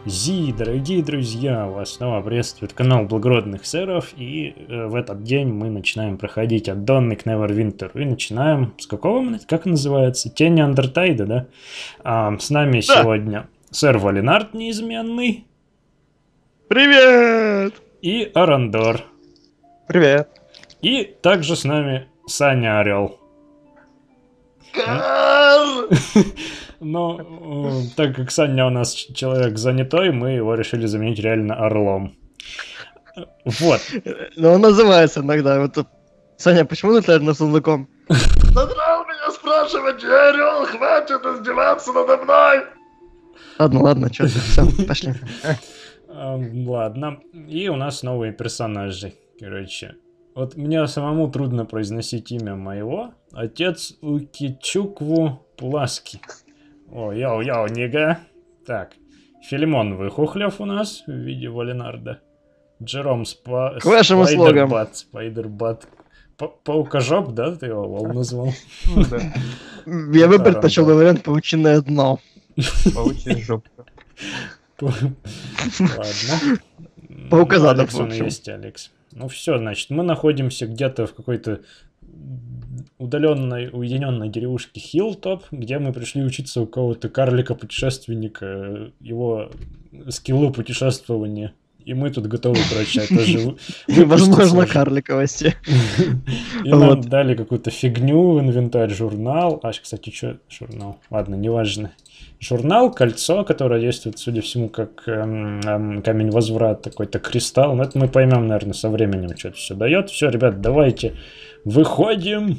Дорогие друзья, вас снова приветствует канал Благородных Сэров, и в этот день мы начинаем проходить от Dawn к Neverwinter, и начинаем с какого, как называется, Тени Андертайда, да? С нами сегодня сэр Валинард неизменный. Привет! И Арандор. Привет. И также с нами Саня Орел. Но так как Саня у нас человек занятой, мы его решили заменить реально Орлом. Вот. Но он называется иногда. Вот, Саня, почему ты над сундуком? Задрал меня спрашивать, Орел, хватит издеваться надо мной! Ладно, что ты, все, пошли. Ладно. И у нас новые персонажи. Короче, вот мне самому трудно произносить имя моего. Отец Укичукву Пуласки. О, йоу, нига. Так, Филимон Выхухлев у нас в виде Валинарда. Джером К вашим услугам. Спайдербат. Паукожоп, да, ты его назвал? Я бы предпочел вариант паучиное дно. Паучья жопка. Ладно. Паукозадок, Алекс, он есть, Алекс. Ну все, значит, мы находимся где-то в какой-то удаленной, уединенной деревушке Хиллтоп, где мы пришли учиться у кого-то карлика-путешественника, его скиллу путешествования. И мы тут готовы, короче, тоже возможно, карликовости. И нам дали какую-то фигню в инвентарь, журнал. Кстати, что журнал? Ладно, неважно. Журнал, кольцо, которое действует, судя всему, как камень возврата, какой-то кристалл. Но это мы поймем, наверное, со временем, что это все дает. Все, ребят, давайте выходим.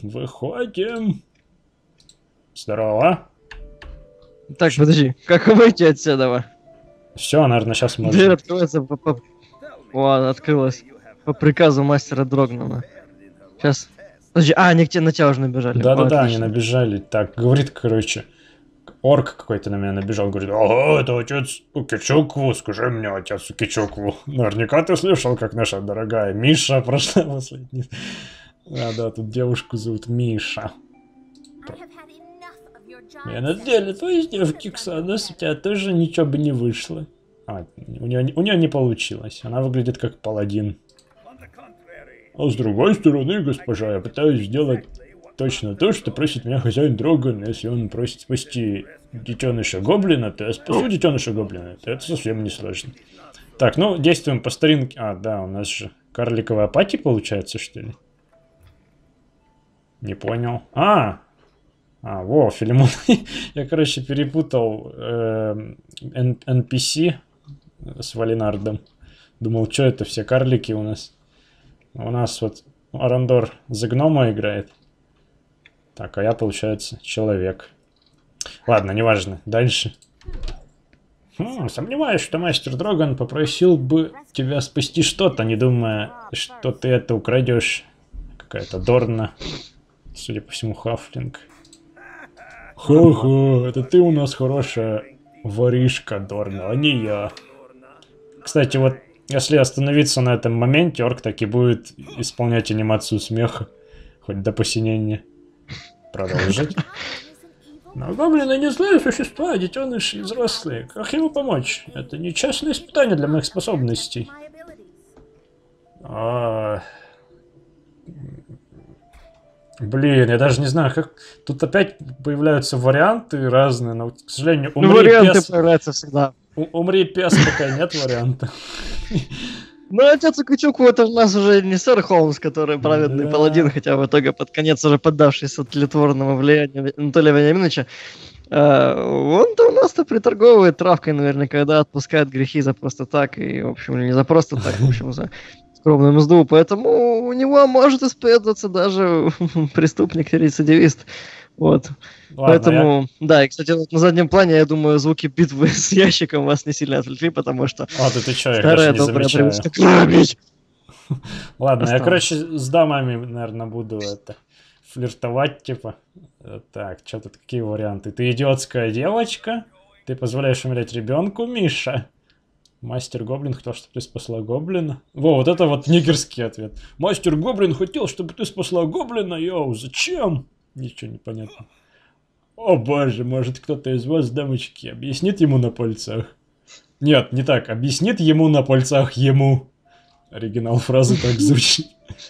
Здорово. Так, подожди, как выйти отсюда? Все, наверное, сейчас можно. Дверь откроется О, открылась. По приказу мастера Дрогнана. Сейчас. Подожди, они на тебя уже набежали. Да, они набежали. Так, говорит, короче, орк какой-то на меня набежал, говорит: ага, это отец Укичукву, скажи мне, отец Укичукву. Наверняка ты слышал, как наша дорогая Миша прошла последний. Да, тут девушку зовут Миша. Я на деле твоей девки, Ксанос, у тебя тоже ничего бы не вышло. У нее не получилось. Она выглядит как паладин. А с другой стороны, госпожа, я пытаюсь сделать точно то, что просит меня хозяин Дроган. Если он просит спасти детеныша гоблина, то я спасу детеныша гоблина. Это совсем не сложно. Так, ну, действуем по старинке. Да, у нас же карликовая пати получается, что ли? Не понял. Во, Филимон. Я, короче, перепутал NPC с Валинардом. Думал, что это все карлики у нас. У нас вот Арандор за гнома играет. Так, а я, получается, человек. Ладно, неважно. Дальше. Сомневаюсь, что мастер Дроган попросил бы тебя спасти что-то, не думая, что ты это украдешь. Какая-то Дорна. Судя по всему, хафлинг. Хо-хо, это ты у нас хорошая воришка, Дорна, а не я. Кстати, вот если остановиться на этом моменте, орк так и будет исполнять анимацию смеха. Хоть до посинения. Продолжить. Но гоблины не злые существа, детеныши и взрослые. Как ему помочь? Это нечестное испытание для моих способностей. Блин, я даже не знаю, как... Тут опять появляются варианты разные, но, к сожалению, варианты появляются всегда. Умри, пес, пока нет варианта. Ну, отец Укичукву, это у нас уже не сэр Холмс, который праведный паладин, хотя в итоге под конец уже поддавшийся тлетворному влиянию Анатолия Вениаминовича. Он-то у нас-то приторговывает травкой наверняка, когда отпускает грехи за просто так, и, в общем, не за просто так, в общем, за скромную мзду, поэтому у него может исповедоваться даже преступник-рецидивист. Вот. Ладно, поэтому, да, и, кстати, вот на заднем плане, я думаю, звуки битвы с ящиком вас не сильно отвлекли, потому что ты чё, я даже не замечаю. Ладно, я, короче, с дамами, наверное, буду флиртовать, типа. Так, что тут, какие варианты? Ты идиотская девочка? Ты позволяешь умереть ребенку, Миша? Мастер Гоблин хотел, чтобы ты спасла гоблина. Вот это вот нигерский ответ. Мастер Гоблин хотел, чтобы ты спасла гоблина, йоу, зачем? Ничего не понятно. О боже, может кто-то из вас, дамочки, объяснит ему на пальцах? Нет, не так. Объяснит ему на пальцах ему. Оригинал фразы так звучит.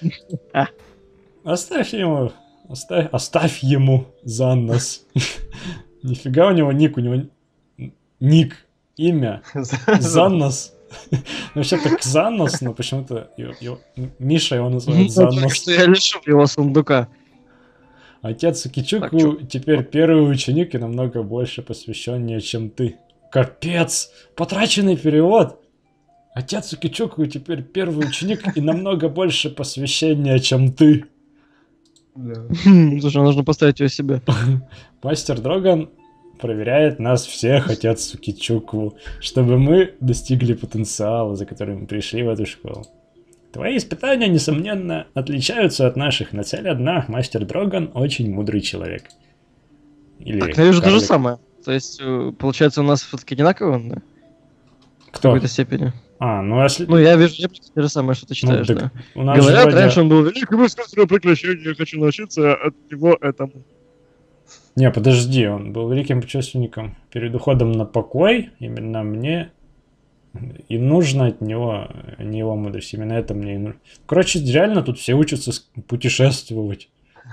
Оставь ему. Оставь ему Заннос. Нифига у него ник. Имя. Заннос. Вообще-то Кзаннос, но почему-то Миша его называет Заннос. Что я лишу его сундука. Отец Кичуку теперь первый ученик и намного больше посвященнее, чем ты. Капец! Потраченный перевод! Отец Кичуку теперь первый ученик и намного больше посвящения, чем ты. Слушай, нужно поставить ее себе. Мастер Дроган проверяет нас всех, отец Кичуку, чтобы мы достигли потенциала, за которым мы пришли в эту школу. Твои испытания, несомненно, отличаются от наших, но цель одна. Мастер Дроган очень мудрый человек. Или Так, я вижу то же карлик. самое. То есть, получается, у нас все-таки одинаково, да? В Кто? какой-то степени. Ну если... Ну, я вижу те же самое, что ты читаешь, так да. у нас же Говорят, вроде- раньше он был великим искусственным приключением, я хочу научиться от него этому. Не, подожди, он был великим путешественником. Перед уходом на покой именно мне и нужно от него, не его мудрость. Именно это мне и нужно. Короче, реально тут все учатся путешествовать.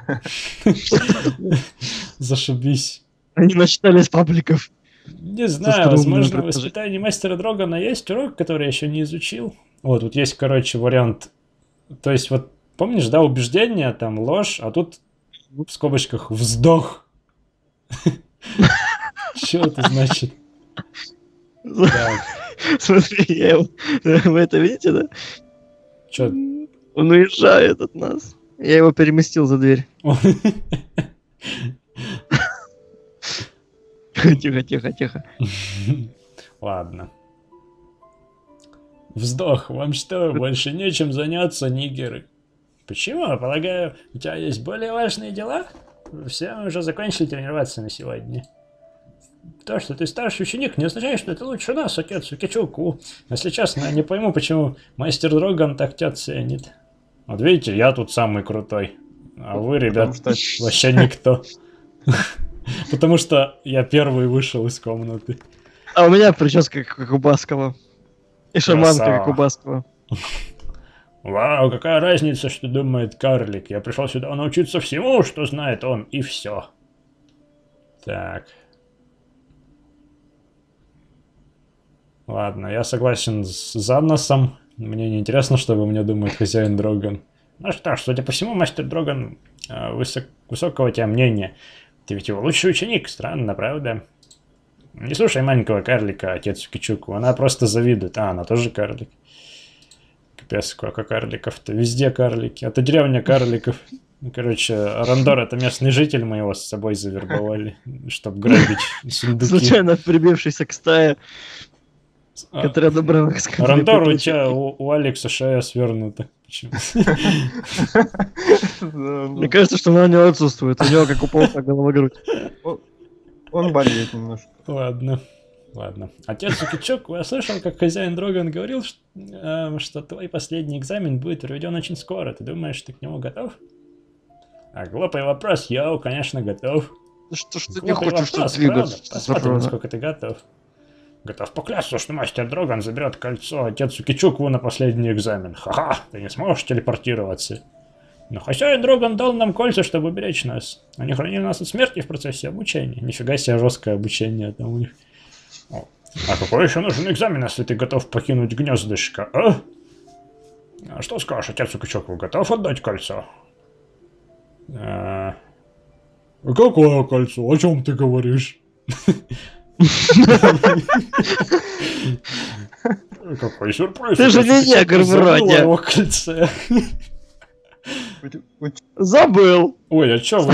Зашибись. Они начитались пабликов. Не Со знаю, стороны возможно, в предложения. воспитании мастера Дрогана есть урок, который я еще не изучил. Вот, тут есть, короче, вариант. То есть, вот, помнишь, да, убеждение, там, ложь, а тут в скобочках вздох. Что это значит? Так, Смотри, вы это видите, да? что? Он уезжает от нас. Я его переместил за дверь. Тихо. Ладно. Вздох. Вам что, больше нечем заняться, нигеры? Почему? Полагаю, у тебя есть более важные дела? Все мы уже закончили тренироваться на сегодня. То, что ты старший ученик, не означает, что ты лучше нас, отец Кичуку. Если честно, я не пойму, почему мастер Дроган так тебя ценит. Вот видите, я тут самый крутой. А вы, ребят, вообще никто. Потому что я первый вышел из комнаты. А у меня прическа как у Баскова. И шаманка Красава. как у Баскова. Вау, какая разница, что думает карлик. Я пришел сюда научиться всему, что знает он, и все. Так. Ладно, я согласен с Занносом. Мне не интересно, что обо мне думает хозяин Дроган. Ну что ж, судя по всему, мастер Дроган высокого у тебя мнения. Ты ведь его лучший ученик, странно, правда? Не слушай маленького карлика, отец Кичуку, она просто завидует. Она тоже карлик. Капец, сколько карликов-то. Везде карлики. Это деревня карликов. Короче, Рандор — это местный житель, мы его с собой завербовали, чтобы грабить сундуки. Случайно прибившийся к стае, которая добралась к скамье Рандор, у приключений. тебя у Алекса шея свернута. Почему? Мне кажется, что она у него отсутствует. У него, как у паука, голова-грудь. Он болеет немножко. Ладно. Отец Кичук, я слышал, как хозяин Дроган говорил, что твой последний экзамен будет проведен очень скоро. Ты думаешь, ты к нему готов? А глупый вопрос, йоу, конечно, готов. Что ж ты не Глупый хочешь тут вопрос, двигаться? правда? Посмотрим, насколько ты готов. Готов поклясться, что мастер Дроган заберет кольцо отецу Кичуку на последний экзамен. Ха-ха, ты не сможешь телепортироваться. Но хозяин Дроган дал нам кольца, чтобы уберечь нас. Они хранили нас от смерти в процессе обучения. Нифига себе жесткое обучение там у них. А какой еще нужен экзамен, если ты готов покинуть гнездышко, а? А что скажешь, отец Кичуку, готов отдать кольцо? Какое кольцо? О чем ты говоришь? Какой сюрприз! Ты же не негр вроде. Его кольце. Забыл. Ой, а чё вы?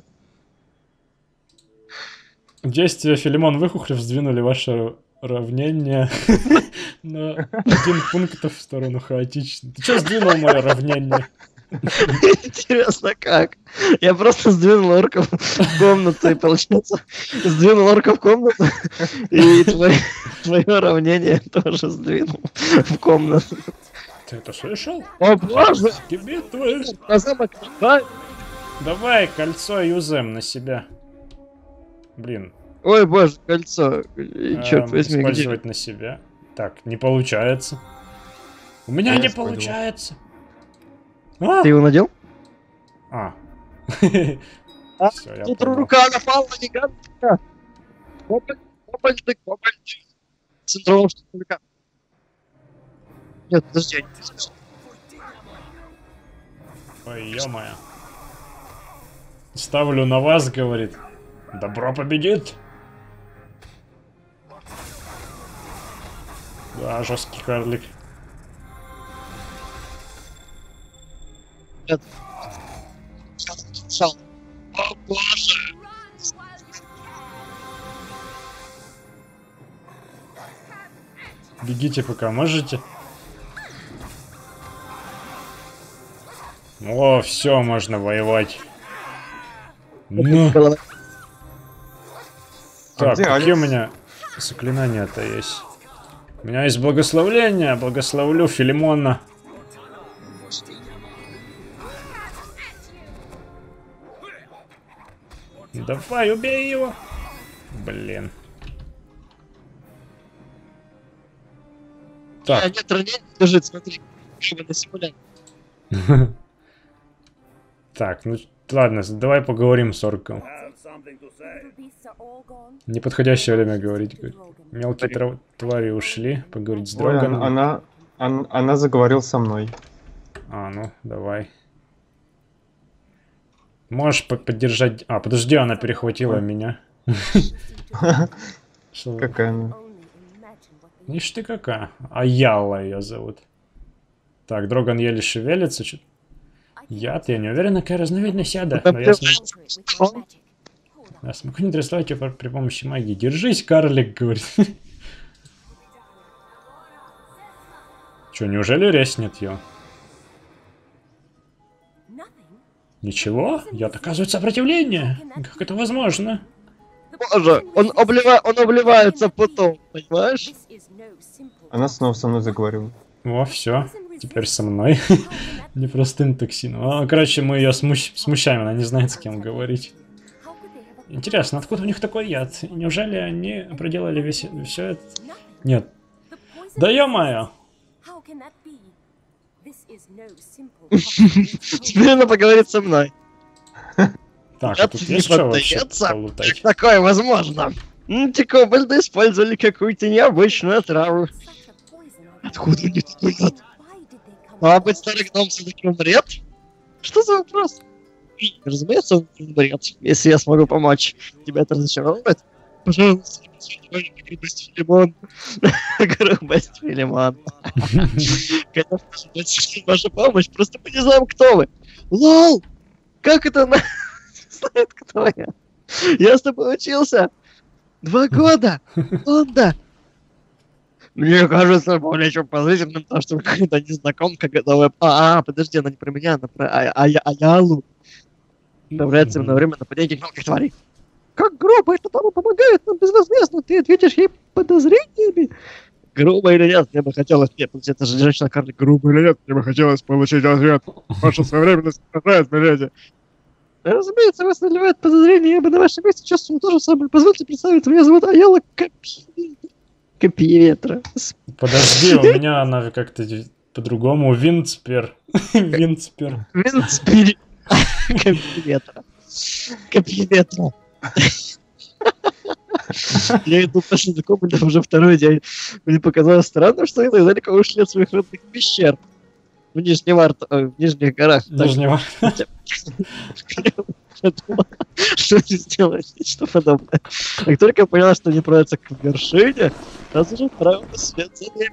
Действия Филимон Выхухлев сдвинули ваше равнение на 1 пункт в сторону хаотично. Ты чё сдвинул мое равнение? Интересно, как? Я просто сдвинул орков в комнату, и получается, сдвинул орков в комнату, и твое равнение тоже сдвинул в комнату. Ты это слышал? О, боже! Битвы! На замок, да? Давай кольцо юзаем на себя. Блин. Ой, боже, кольцо. И черт возьми, где? Использовать на себя. Так, не получается. У меня Я не спойду. получается. А! Ты его надел? А. А, Всё, я тут понял. рука напала на гиганта. Кобальты. Центрового штурмовика. Нет, подожди, я не вижу. Ой, ё-моё. Ставлю на вас, говорит. Добро победит. Да, жесткий карлик. Нет. Шал. О, боже. Бегите пока можете. О, все, можно воевать. Ну, Голова. так, где какие у Алекс? меня заклинания-то есть? У меня есть благословление, благословлю Филимона. Давай, убей его. Блин. Так, Нет ранений, лежит, смотри. Чтобы на симулятор. так, ну ладно, давай поговорим с орком. Неподходящее время говорить. Говорит. Мелкие твари ушли, поговорить с Ой, Дроганом. она заговорила со мной. А, ну, давай. Можешь поддержать... А, подожди, она перехватила меня. Что? Какая она? Ишь ты какая. Аяла ее зовут. Так, Дроган еле шевелится. Яд, я не уверен, какая разновидность яда. Но я смогу нейтрализовать ее при помощи магии. Держись, карлик, говорит. Че, неужели резнет ее? Ничего? Яд оказывает сопротивление. Как это возможно? Боже, он обливается потом, понимаешь? Она снова со мной заговорила. О, все. Теперь со мной. Непростым токсином. А, короче, мы ее смущаем, она не знает, с кем говорить. Интересно, откуда у них такой яд? Неужели они проделали все это? Нет. Да ё-моё! Теперь она поговорит со мной. Так, а Яд тут не есть что вообще поддается. полутать? Такое возможно. Эти кобальды использовали какую-то необычную траву. Откуда у них такой яд? А быть старый гном все-таки умрет? Что за вопрос? Разумеется, он умрет, если я смогу помочь. Тебя это разочаровывает? Пожалуйста, грубость Филимон. Грубость Филимон. Конечно, ваша помощь, просто мы не знаем, кто вы. Лол! Как это она знает, кто я? Я с тобой учился 2 года. Лонда. Мне кажется более чем положительным то, что какая-то незнакомка готовая... подожди, она не про меня, она про Аялу. Отправляется на время нападения мелких тварей. Как грубо, это тому помогает нам безвозмездно, ты ответишь ей подозрениями. Грубо или нет, мне бы хотелось... Нет, это же женщина-карлик. Грубо или нет, мне бы хотелось получить ответ. Ваша своевременность поражает, миледи. Разумеется, вас наливает подозрение, я бы на вашем месте чувствовал то же самое. Позвольте представить, меня зовут Аяла Копье ветра. Подожди, у меня она как-то по-другому. Винцпер. Винцпер. Винспири. Копье ветра. Копье ветра. Я иду после знакомых уже 2-й день. Мне показалось странно, что они так далеко ушли от своих родных пещер. В Нижних горах. Нижнего. Что ты сделаешь? Нечто подобное. Как только я поняла, что они отправятся к вершине, сразу же отправился свет за ними.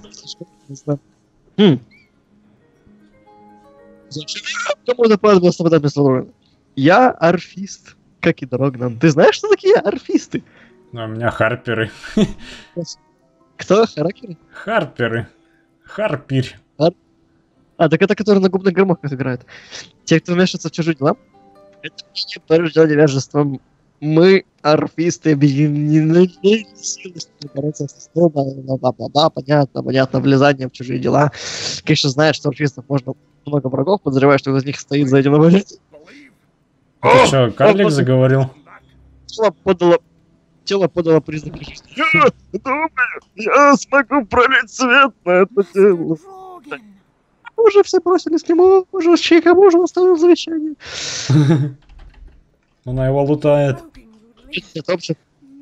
Зачем кому-то понадобилось нападать вместо Дрогана? Я арфист, как и Дроган. Ты знаешь, что такие арфисты? Ну, у меня харперы. Кто? Харакеры? Харперы. Харпирь. Так это которые на губных гармошках играют. Те, кто вмешивается в чужие дела, это не порождено невежеством. Мы, арфисты, объединены силы, чтобы бороться с бла-бла-бла, понятно, влезание в чужие дела. Конечно, знаешь, что арфистов можно много врагов, подозреваю, что из них стоит за этим. Ты что, карлик заговорил? Слово подало тело подало признак жизни. Я думаю, я смогу пролить свет на это тело. Уже все бросились к нему, уже чьи-кому уже оставил завещание. Она его лутает. Это вообще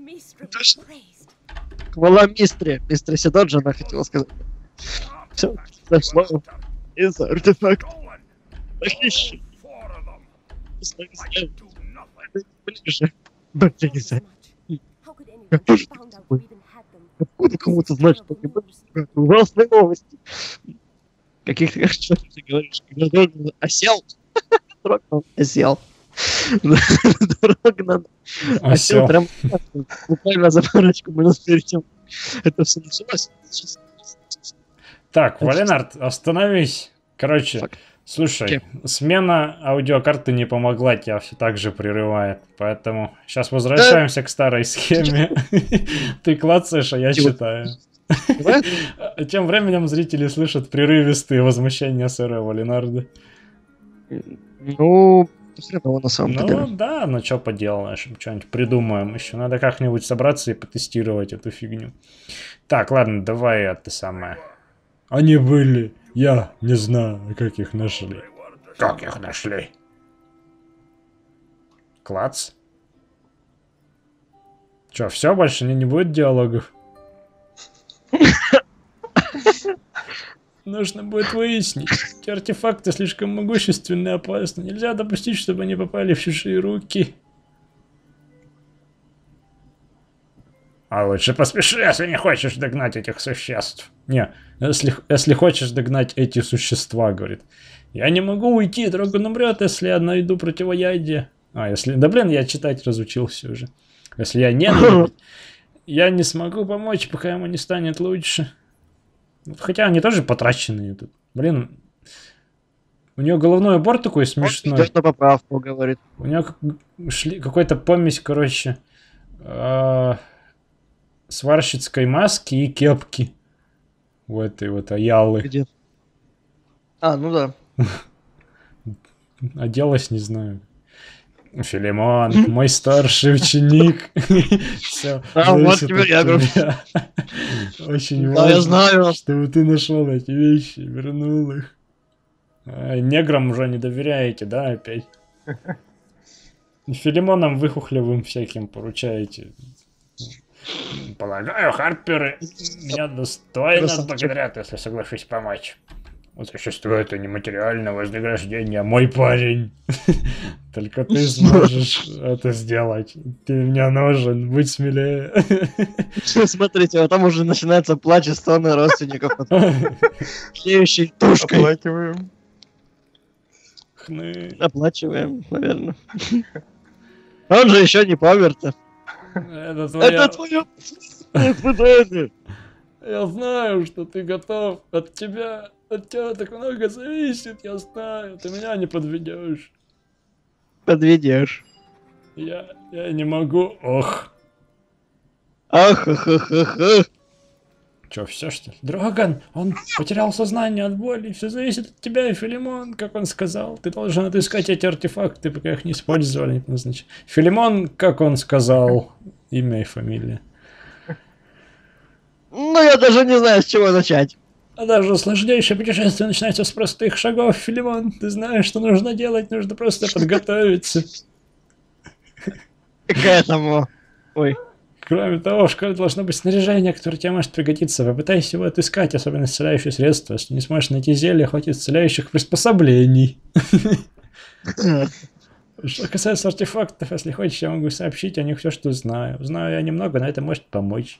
хвала мистре. Мистре Сидоджи, она хотела сказать. Все, зашло из артефакта. Похищен. Ближе. Ближе. Откуда кому-то знать, что ты ужасные новости? Каких ты, что ты говоришь? Когда Дрогнан осел? Дрогнан осел. Дрогнан осел прям буквально за парочку минут перед тем. Это все началось. Так, Валенард, остановись. Короче, слушай, смена аудиокарты не помогла, тебя все так же прерывает. Поэтому сейчас возвращаемся к старой схеме. Ты клацаешь, а я читаю. Тем временем зрители слышат прерывистые возмущения сэра Валенарда. Ну, хреново на самом деле. Ну да, но что поделаешь, что-нибудь придумаем еще. Надо как-нибудь собраться и потестировать эту фигню. Так, ладно, давай это самое. Они были, я не знаю, как их нашли. Как их нашли? Клац? Че, все, больше не будет диалогов? Нужно будет выяснить. Эти артефакты слишком могущественны и опасны. Нельзя допустить, чтобы они попали в чужие руки. А лучше поспеши, если не хочешь догнать этих существ. Не, если хочешь догнать эти существа, говорит. Я не могу уйти, Дроган умрет, если я найду противоядие. А, если... Да блин, я читать разучился уже. Если я не найду, я не смогу помочь, пока ему не станет лучше. Хотя они тоже потраченные тут. Блин, у нее головной убор такой смешной. Идет на поправку, говорит. У нее какой-то помесь, короче, сварщицкой маски и кепки. У этой вот Аялы. Где? А, ну да. Оделась, не знаю. Филимон, мой старший ученик. Все, вот теперь я говорю. Очень Да, я важно, знаю. чтобы ты нашел эти вещи, вернул их. Неграм уже не доверяете, да, опять? Филимонам выхухлевым всяким поручаете. Полагаю, Харперы меня достойно отблагодарят, если соглашусь помочь. Существует и нематериальное вознаграждение, мой парень. Только ты сможешь это сделать. Ты мне нужен, будь смелее. Смотрите, а там уже начинается плач и стоны родственников. Клеющей тушкой. Оплакиваем. Хны. Оплачиваем, наверное. Он же еще не помер-то. Это твое испытание. Я знаю, что ты готов. От тебя так много зависит, я знаю. Ты меня не подведешь. Подведешь. Я не могу. Ох. Ах, ах, ах, ах, ах. Че, все что ли? Дроган, он потерял сознание от боли. Все зависит от тебя и Филимон, как он сказал. Ты должен отыскать эти артефакты, пока их не использовали. Филимон, как он сказал, имя и фамилия. Ну, я даже не знаю, с чего начать. А даже сложнейшее путешествие начинается с простых шагов, Филимон. Ты знаешь, что нужно делать, нужно просто подготовиться. К этому. Ой. Кроме того, в школе должно быть снаряжение, которое тебе может пригодиться. Попытайся его отыскать, особенно исцеляющие средства. Если не сможешь найти зелье, хватит исцеляющих приспособлений. Что касается артефактов, если хочешь, я могу сообщить о них все, что знаю. Знаю я немного, но это может помочь.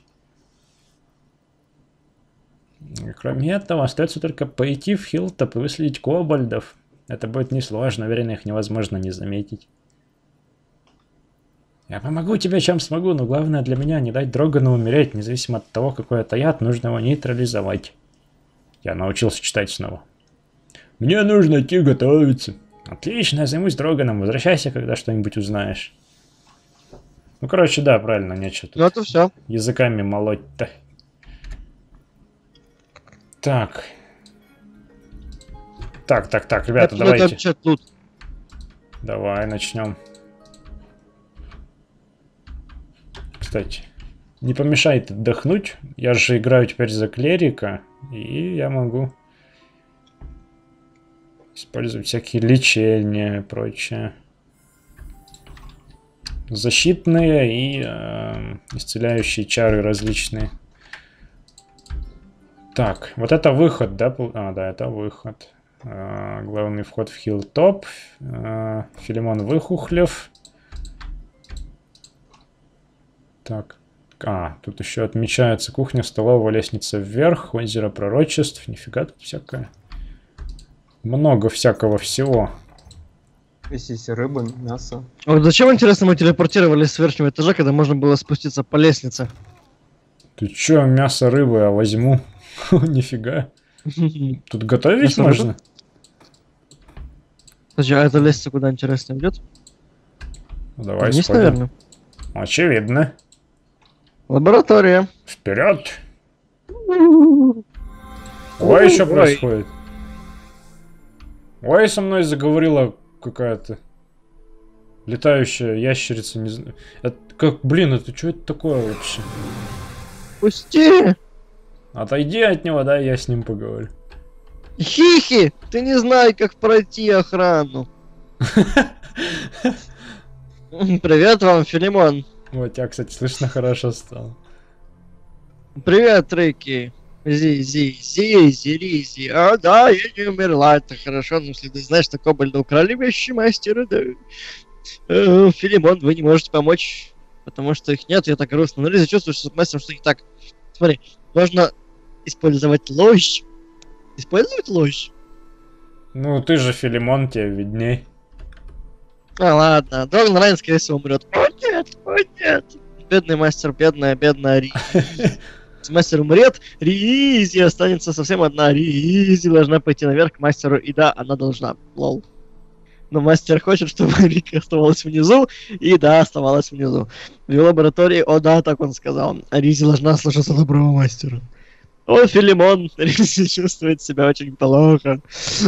Кроме этого, остается только пойти в Хиллтоп и выследить кобальдов. Это будет несложно, уверен, их невозможно не заметить. Я помогу тебе, чем смогу, но главное для меня не дать Дрогану умереть, независимо от того, какой это яд, нужно его нейтрализовать. Я научился читать снова. Мне нужно идти готовиться. Отлично, я займусь Дроганом, возвращайся, когда что-нибудь узнаешь. Ну, короче, да, правильно, нечего тут. Ну, это все. Языками молоть-то. Так. Так, ребята, давайте. Давай, начнем. кстати. Не помешает отдохнуть. Я же играю теперь за клерика. И я могу использовать всякие лечения и прочее. Защитные и исцеляющие чары различные. Так, вот это выход, да? А, да, это выход. Главный вход в Хиллтоп. Филимон Выхухлев. Так. Тут еще отмечается кухня, столовая, лестница вверх, озеро пророчеств. Нифига тут всякое. Много всякого всего. Здесь рыба, мясо. Вот зачем, интересно, мы телепортировались с верхнего этажа, когда можно было спуститься по лестнице? Ты чё, мясо рыбы я возьму? Нифига. Тут готовить Мясо можно? Слушай, а эта лестница куда интересно ведет? Давай Вниз, сходим. наверное. Очевидно. Лаборатория. Вперед! Что еще происходит? Ой, со мной заговорила какая-то летающая ящерица, не знаю. Это как, блин, это что это такое вообще? Пусти! Отойди от него, да, я с ним поговорю. Хихи! Ты не знаешь, как пройти охрану. Привет вам, Филимон. Вот, тебя, кстати, слышно хорошо стало. Привет, Рики. Ризи. А, да, я не умерла, это хорошо, но если ты знаешь, что Кобальда украли вещи мастера, да. Филимон, вы не можете помочь, потому что их нет, я так грустно. Но Ризи чувствует, что с мастером что-то не так. Смотри, можно использовать ложь. Использовать ложь? Ну, ты же Филимон, тебе видней. А, ладно, Дроган Райан, скорее всего, умрет. О, нет. Бедный мастер, бедная Ризи. Мастер умрет, Ризи останется совсем одна. Ризи должна пойти наверх к мастеру, и да, она должна. Лол. Но мастер хочет, чтобы Рика оставалась внизу, и да, оставалась внизу. В его лаборатории, о да, так он сказал. Ризи должна слушаться доброго мастера. О, Филимон, Ризи чувствует себя очень плохо.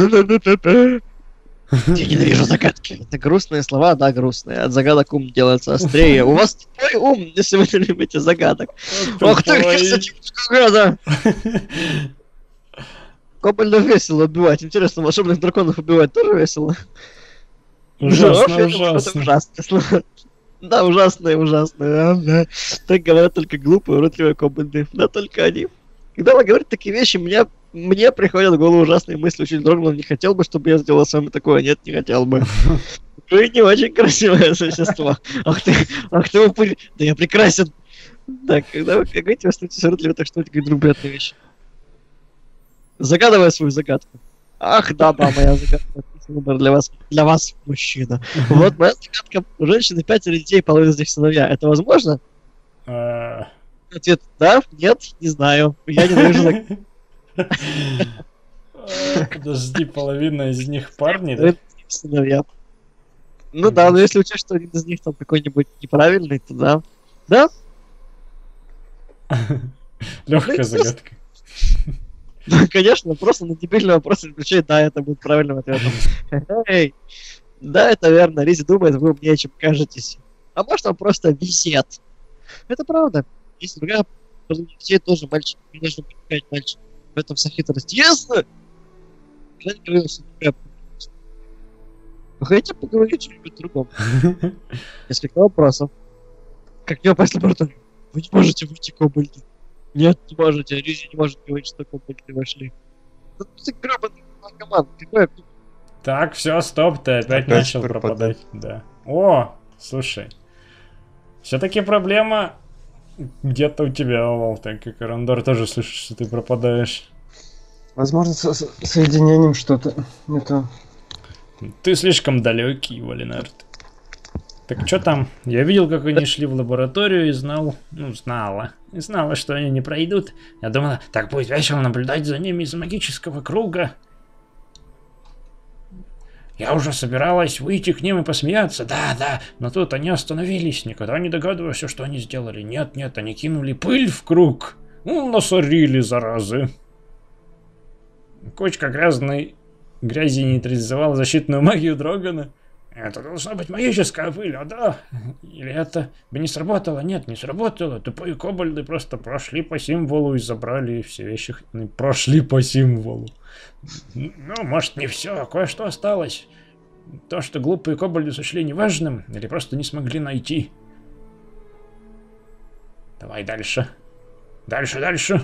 Я ненавижу загадки. Это грустные слова, да, грустные. От загадок ум делается острее. У вас такой ум, если вы не любите загадок. Ох ты, какая Кобальдов весело убивать. Интересно, волшебных драконов убивать тоже весело? Ужасно. Да, ужасные. Так говорят только глупые, уродливые кобальды. Да, только они. Когда вы говорите такие вещи, мне приходят в голову ужасные мысли. Очень дрогнул, не хотел бы, чтобы я сделал с вами такое. Нет, не хотел бы. Вы не очень красивое существо. Ах ты упырь. Да я прекрасен. Так, когда вы говорите, вы становитесь уродливы, так что это говорит приятные вещи. Загадывай свою загадку. Ах, да, моя загадка. Выбор для вас, мужчина. Вот моя загадка. У женщины 5 детей, половина из них сыновья. Это возможно? Ответ да, нет, не знаю. Я ненавижу загадку. Подожди, половина из них парни, да? Сыновья. Ну да, но если учесть, что один из них там какой-нибудь неправильный, то да. Да? Легкая загадка. Да, конечно, просто на дебильный вопрос отвечай, да, это будет правильным ответом. Эй, да, это верно, Ризи думает, вы умнее, чем кажетесь. А может, он просто везет. Это правда. Если другая детей тоже мальчик, не нужно быть мальчик. В этом вся хитрость. Ясно? Я не говорил, что другая. Вы хотите поговорить о чем-нибудь другом? Несколько вопросов. Как не попасть в лабораторию? Вы не можете выйти кобальды. Нет, не можете. Ризи не может говорить, что кобальды вошли. Ну ты гребаный наркоман. Какой? Так, все, стоп, ты опять начал пропадать. Да. О, слушай. Все-таки проблема где-то у тебя, Овал, так как Рандор тоже слышит, что ты пропадаешь. Возможно, с соединением что-то не то. Ты слишком далекий, Валинард. Так что там? Я видел, как они шли в лабораторию и знала, что они не пройдут. Я думала, так будет весело наблюдать за ними из магического круга. Я уже собиралась выйти к ним и посмеяться, да, но тут они остановились, никогда не догадывался, что они сделали. Нет, они кинули пыль в круг. Насорили, заразы. Кучка грязи нейтрализовала защитную магию Дрогана. Это должна быть магическая пыль, а да? Или это бы не сработало? Нет, не сработало. Тупые кобальды просто прошли по символу и забрали все вещи. Прошли по символу. Ну, может, не все, кое-что осталось. То, что глупые кобальды сочли неважным, или просто не смогли найти. Давай дальше. Дальше.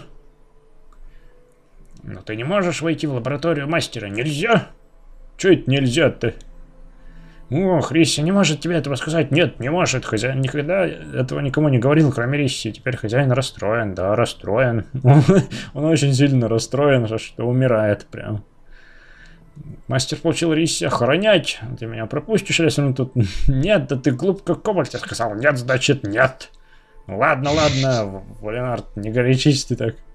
Но ты не можешь войти в лабораторию мастера. Нельзя? Че это нельзя-то? Ох, Рисси не может тебе этого сказать. Нет, не может. Хозяин никогда этого никому не говорил, кроме Рисси. Теперь хозяин расстроен. Да, расстроен. Он очень сильно расстроен, что умирает прям. Мастер получил Рисси охранять. Ты меня пропустишь, если он тут... Нет, да ты глуп как кобальд. Я сказал нет, значит нет. Ладно, Валенард, не горячись ты так.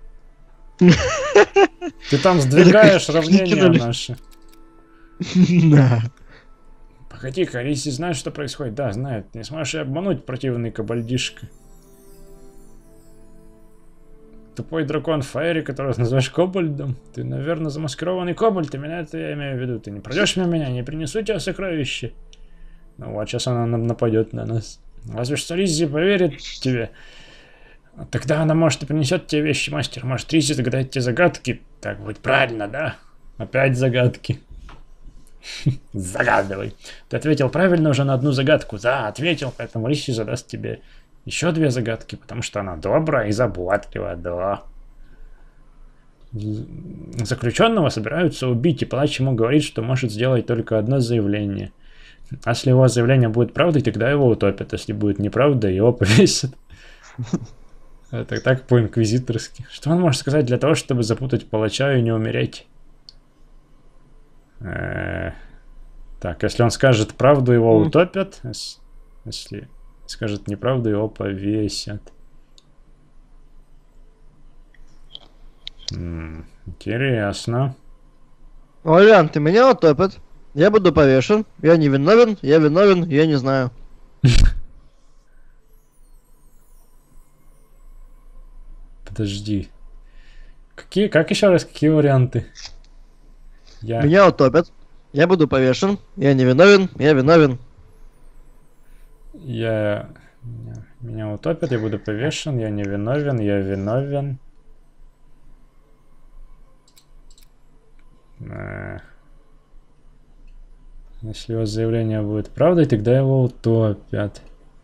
Ты там сдвигаешь равнения наши. Да. Погоди-ка, Рисси знает, что происходит? Да, знает. Не сможешь и обмануть противный кабальдишка. Тупой дракон Фаери, которого называешь кобальдом. Ты, наверное, замаскированный кобальд, именно это я имею в виду. Ты не пройдешь мимо меня, не принесу тебе сокровище. Ну вот, сейчас она нападет на нас. Разве что Риззи поверит тебе. Тогда она, может, и принесет тебе вещи, мастер. Может, Риззи загадает тебе загадки. Так будет правильно, да? Опять загадки. Загадывай. Ты ответил правильно уже на одну загадку. Да, ответил, поэтому Рисси задаст тебе еще 2 загадки, потому что она добрая и заботливая, да. Заключенного собираются убить, и палач ему говорит, что может сделать только одно заявление. А если его заявление будет правдой, тогда его утопят. Если будет неправда, его повесят. Это так по-инквизиторски. Что он может сказать для того, чтобы запутать палача и не умереть? Так, если он скажет правду, его утопят. Если скажет неправду, его повесят. Интересно. Варианты меня утопят. Я буду повешен. Я не виновен, я виновен, я не знаю. Подожди. Как еще раз, какие варианты? Меня утопят. Я буду повешен. Я не виновен, я виновен. Меня утопят, я буду повешен, я не виновен, я виновен. Если его заявление будет правдой, тогда его утопят.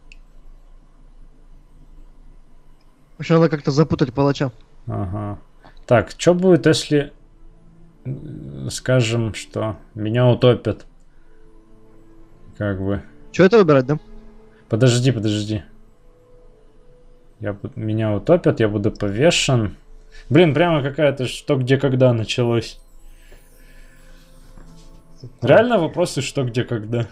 В общем, надо как-то запутать палача. Ага. Так, что будет, если... Скажем, что меня утопят? Как бы... Что это выбирать, да? Подожди. Меня утопят, я буду повешен. Блин, прямо какая-то что, где, когда началось. Реально вопросы что, где, когда.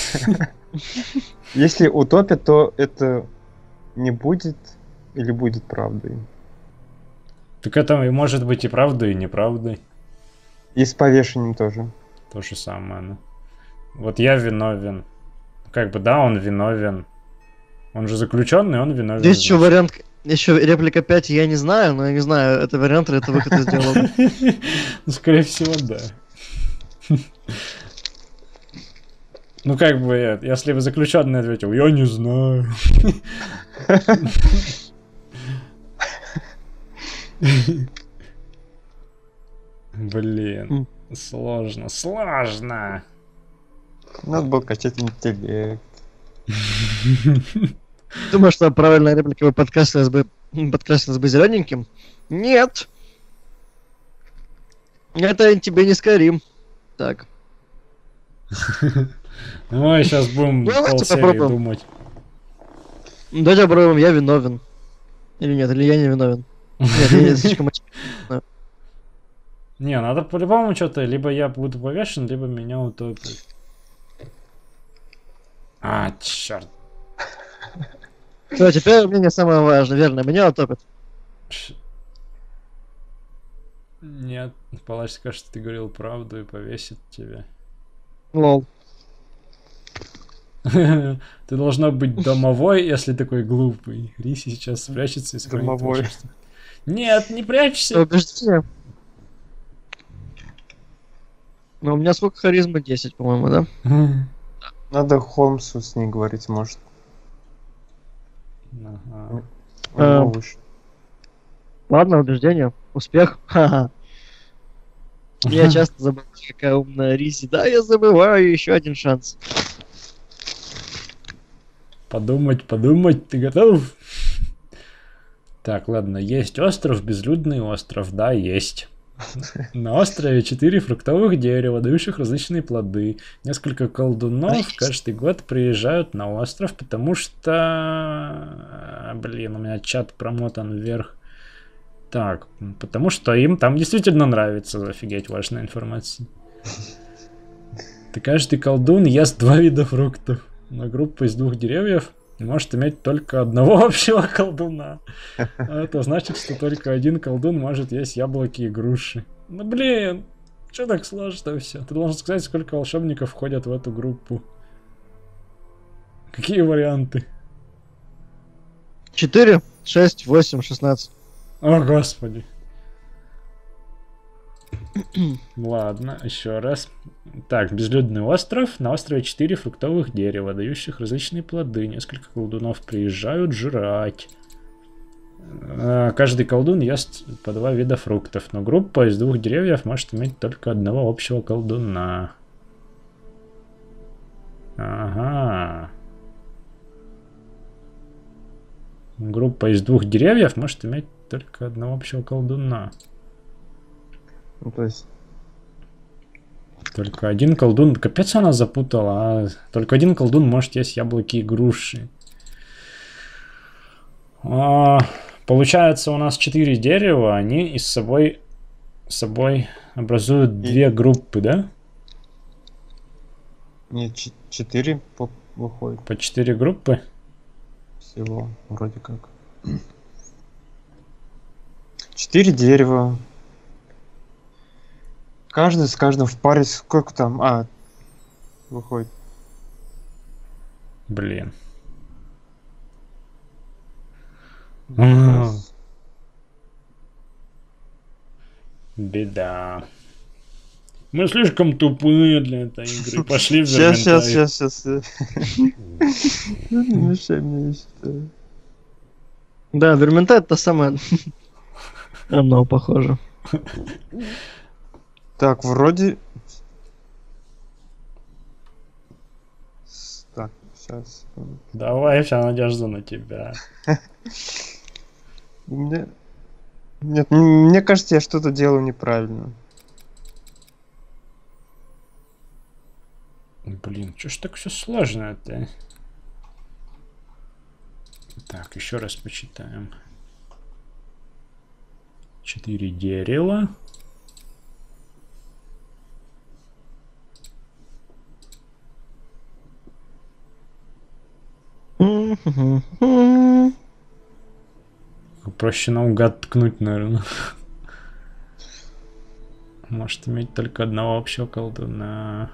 Если утопят, то это не будет или будет правдой? Так это может быть и правдой, и неправдой. И с повешением тоже. То же самое, ну. Вот я виновен. Как бы, да, он виновен. Он же заключенный, он виновен. Здесь еще вариант, еще реплика 5, я не знаю, но я не знаю, это вариант или это выход из диалога. Ну, скорее всего, да. Ну, как бы, если бы заключенный ответил, я не знаю. Блин, сложно. Надо было качать интеллект. Думаю, что правильная реплика бы подкрасилась бы зелененьким? Нет. Это тебе не Skyrim. Так. Ну, сейчас будем полсерии думать. Давайте попробуем, я виновен. Или нет, или я не виновен. Нет, я слишком очевидно. Не, надо по-любому что-то, либо я буду повешен, либо меня утопят. А, черт. Все, теперь мнение самое важное, верно, меня утопят. Нет, палач скажет, что ты говорил правду и повесит тебя. Лол. Ты должна быть домовой, если такой глупый. Риси сейчас спрячется и сохранит Домовой. волшебство. Нет, не прячься. Убеждение. Ну, у меня сколько харизмы? 10, по-моему, да? Надо Холмсу с ней говорить, может. Ага. У него выше. Ладно, убеждение. Успех. Ха-ха. Я часто забываю, какая умная Ризи. Да, я забываю еще один шанс. Подумать, подумать, ты готов? Так, ладно, есть остров, безлюдный остров, да, есть. На острове 4 фруктовых дерева, дающих различные плоды. Несколько колдунов каждый год приезжают на остров, потому что... Блин, у меня чат промотан вверх. Так, потому что им там действительно нравится, офигеть, важная информация. И каждый колдун ест 2 вида фруктов. Но группа из 2 деревьев может иметь только одного общего колдуна. А это значит, что только один колдун может есть яблоки и груши. Ну блин, что так сложно все? Ты должен сказать, сколько волшебников входят в эту группу. Какие варианты? 4, 6, 8, 16. О, господи. Ладно, еще раз. Так, безлюдный остров. На острове 4 фруктовых дерева, дающих различные плоды. Несколько колдунов приезжают жрать. Каждый колдун ест по 2 вида фруктов, но группа из 2 деревьев может иметь только одного общего колдуна. Ага. Группа из 2 деревьев может иметь только одного общего колдуна. Ну, то есть... Только один колдун... Капец она запутала. А... Только один колдун может есть яблоки и груши. Получается, у нас 4 дерева. Они с собой образуют 2 группы, да? Нет, 4 выходит По 4 группы? всего, вроде как. 4 дерева. Каждый с каждым в паре. Сколько там? Выходит. Блин. Беда. Мы слишком тупые для этой игры. Пошли в Верментайт. Сейчас. Не мешай мне, я считаю. Да, Верментайт то самое. Оно похоже. Так, вроде... Так, сейчас. Давай, вся надежда на тебя. У меня... Нет, мне кажется, я что-то делаю неправильно. Блин, что ж так все сложно-то? Так, еще раз почитаем. 4 дерева. Проще наугад ткнуть, наверное. Может иметь только одного общего колдуна.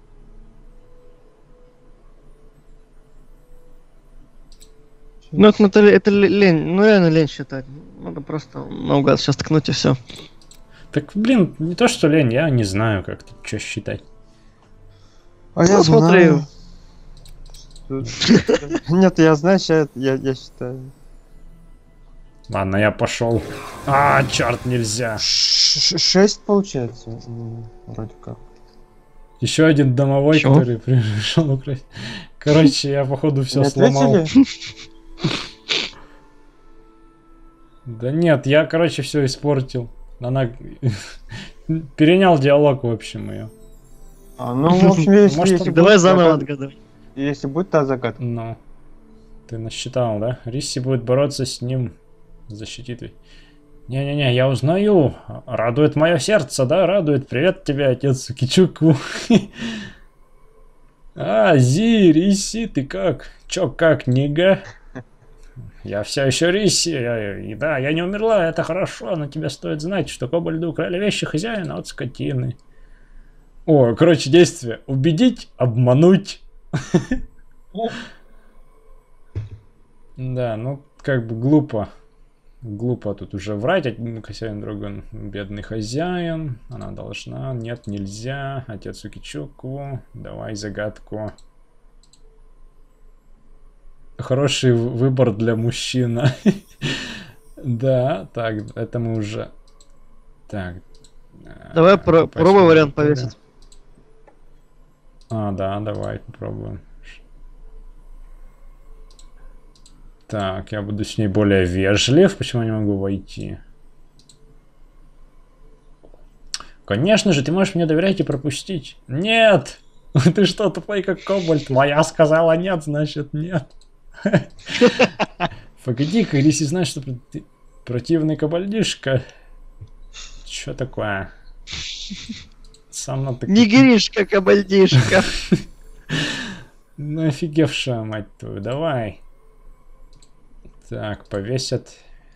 Ну, это лень. Ну, реально лень считать. Надо просто наугад сейчас ткнуть и все. Так, блин, не то что лень, я не знаю, как тут что считать. А я смотри. знаю. Нет, я знаю, сейчас я считаю. Ладно, я пошел. Черт, нельзя. 6 получается. Вроде как. Еще один домовой, Чё? который пришел украсть. Короче, я походу все Не сломал. ответили? Да нет, я, короче, все испортил. Она перенял диалог, в общем, ее. Ну, в общем, если... Может, если Давай будет заново загадка- отгадывай. Если будет та загадка. Ну, ты насчитал, да? Риси будет бороться с ним. Защитит ведь. Не-не-не, я узнаю. Радует мое сердце, да? Радует. Привет тебе, отец Кичуку. Зи, Риси, ты как? Чё, как, нига? Я все еще Риси. Да, я не умерла, это хорошо, но тебе стоит знать, что кобальды украли вещи хозяина от скотины. О, короче, действие. Убедить, обмануть. Да, ну, как бы глупо. Глупо тут уже врать. Хозяин другой, бедный хозяин. Она должна. Нет, нельзя. Отец Укичуку. Давай загадку. хороший выбор для мужчины. Да, так, это мы уже... Так. Давай пробуй вариант повесить. А, да, давай попробуем. Так, я буду с ней более вежлив. Почему я не могу войти? Конечно же, ты можешь мне доверять и пропустить. Нет! Ты что, тупой как кобальт? Моя сказала нет, значит нет. Погоди-ка, если знаешь, что ты противный кабальдишка. Чё такое? Сам на Не гришка, кабальдишка. Ну офигевшая, мать твою, давай. Так, повесят.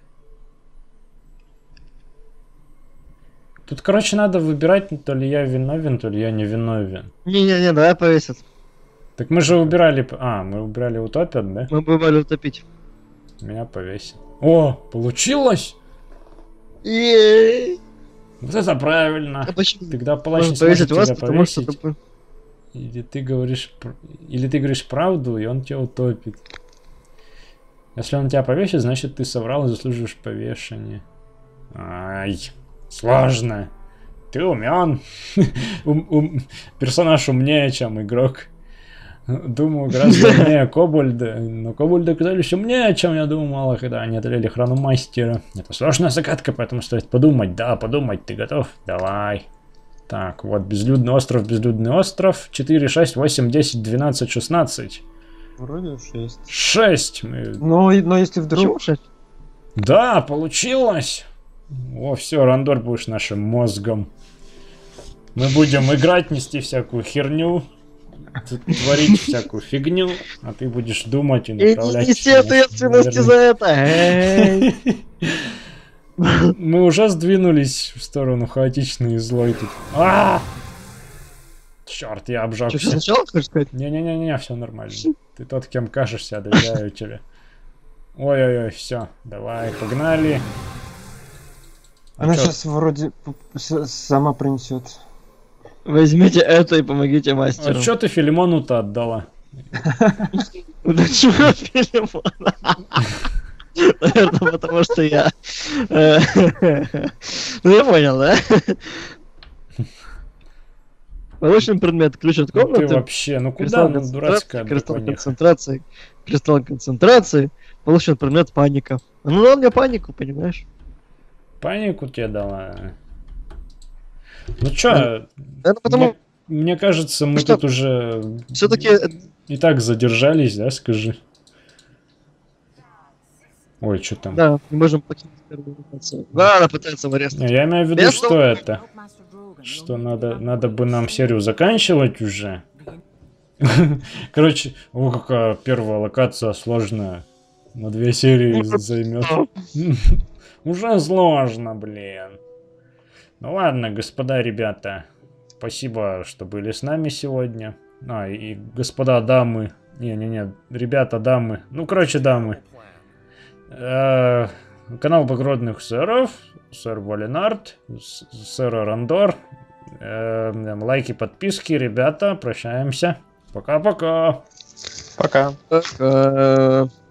Тут, короче, надо выбирать, то ли я виновен, то ли я не виновен. Не-не-не, давай повесят. Так мы же убирали... А, мы убирали утопят, да? Мы бывали утопить. Меня повесят. О, получилось! Ей. Вот это правильно. А почему? Тогда палач не Можно сможет повесить вас, тебя потому что... повесить. Или ты говоришь правду, и он тебя утопит. Если он тебя повесит, значит ты соврал и заслуживаешь повешения. Ай, сложно. Ты умен. Персонаж умнее, чем игрок. Думаю, гораздо умнее Кобальда. Но Кобальды оказались умнее, чем я думал, когда они одолели Хрономастера. Это сложная загадка, поэтому стоит подумать. Да, подумать, ты готов? Давай. Так, вот безлюдный остров, 4, 6, 8, 10, 12, 16. Вроде 6. 6! Но если вдруг... Почему 6? Да, получилось! О, все, Рандор, будешь нашим мозгом. Мы будем играть, нести всякую херню, творить всякую фигню, а ты будешь думать и И направлять... не нести ответственности за это. Эй. Мы уже сдвинулись в сторону хаотичной и злой тут. Черт, я Что, обжегся. сначала хочешь сказать? Не-не-не, все нормально. Ты тот, кем кажешься, я доверяю тебе. Ой-ой-ой, все, давай, погнали. Она чё? сейчас вроде сама принесет. Возьмите это и помогите А мастеру. чё ты Филимону-то отдала? Да чего Филимона? Наверное, потому что я... Ну, я понял, да? Получен предмет, ключ от Ну ты комнаты. вообще, ну куда, Кристалл ну дурацкая кристалл дракониха. концентрации. Кристалл концентрации. Получен предмет паника. Ну, дал мне панику, понимаешь? Панику тебе дала. Ну чё, Это потому... мне кажется, мы что, тут уже Все-таки... и так задержались, да, скажи? Ой, что там? Да, не можем покинуть первую локацию. Да, она пытается в арест. Не, я имею в виду, Я что это? Что надо бы нам серию заканчивать уже. Короче, о, какая первая локация сложная. На 2 серии займет. Уже сложно, блин. Ну ладно, господа ребята. Спасибо, что были с нами сегодня. А, и господа дамы. Не-не-не, ребята, дамы. Ну, короче, дамы. Канал Благородных Сэров. Сэр Валинард. Сэр Рандор. Лайки, подписки, ребята. Прощаемся. Пока-пока. Пока.